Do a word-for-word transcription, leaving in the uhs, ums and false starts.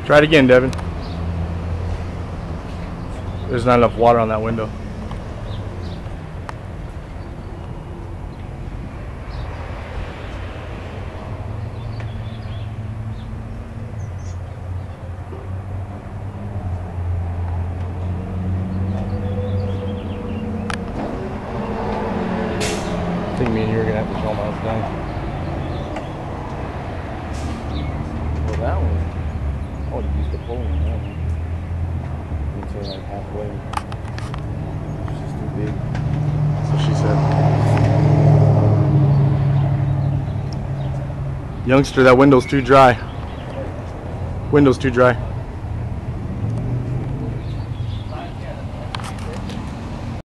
Try it again, Devin. There's not enough water on that window. I think me and you are gonna have to show them how it's done. Well, that one, I would have used the pole in that one. Until like halfway. It's just too big. That's what she said. Youngster, that window's too dry. Window's too dry.